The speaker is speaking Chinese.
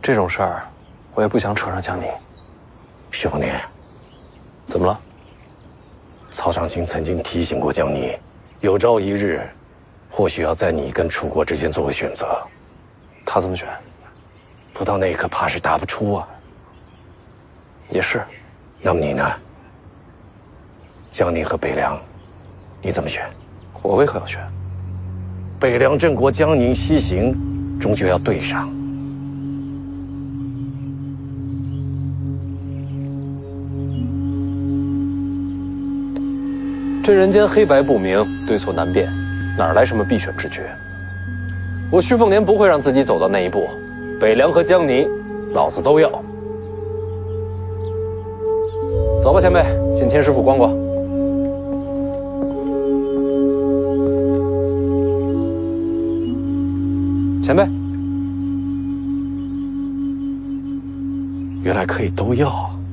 这种事儿，我也不想扯上江宁。 兄弟， 怎么了？ 曹长兴曾经提醒过江宁，有朝一日，或许要在你跟楚国之间做个选择。 他怎么选？ 不到那一刻，怕是答不出啊。 也是。 那么你呢？江宁和北凉，你怎么选？ 我为何要选？ 北凉郑国江宁西行，终究要对上。 这人间黑白不明，对错难辨，哪来什么必选之决？我虚凤年不会让自己走到那一步。北凉和江宁，老子都要。走吧，前辈，进天师府逛逛。前辈， 原来可以都要。